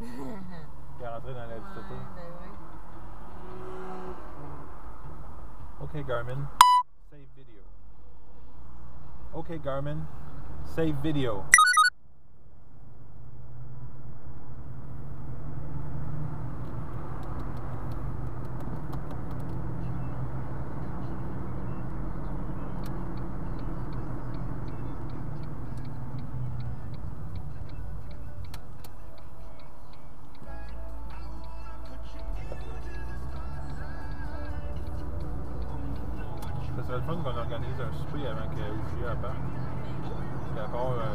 Qui est rentré dans la petite auto. Ben oui. OK, Garmin. Save video. OK, Garmin. Save video. Ça serait le fun qu'on organise un souper avant que Ushia parte. Parce qu'à part. Ouais.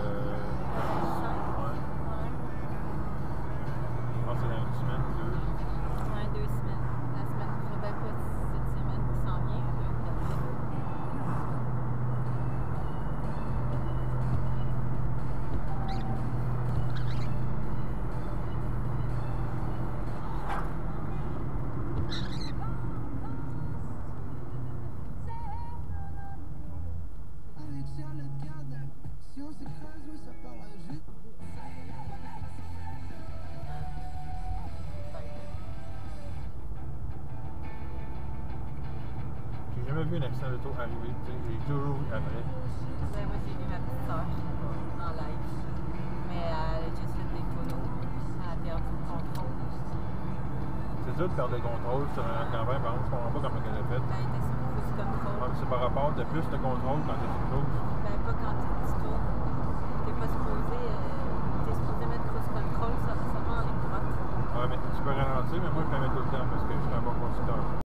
Je pense que c'est dans une semaine ou deux. Ouais, 2 semaines. La semaine, ben pas cette semaine qui s'en vient, là, d'après. J'ai jamais vu un accident d'auto arriver. J'ai toujours vu après. Ben, moi, j'ai vu ma petite soeur en live. Mais elle a juste fait des photos. Elle a perdu le contrôle. C'est dur de perdre le contrôle sur un campagne, par exemple, je comprends pas comment elle a fait. Ben, elle était sur cruise control. Ouais, c'est par rapport de plus de contrôle quand tu cruise. Ben, pas quand tu tournes. T'es pas supposé. T'es supposé mettre cruise control seulement en ligne droite. Ouais, mais tu peux ralentir, mais moi je peux mettre tout le temps parce que je suis un bon conducteur.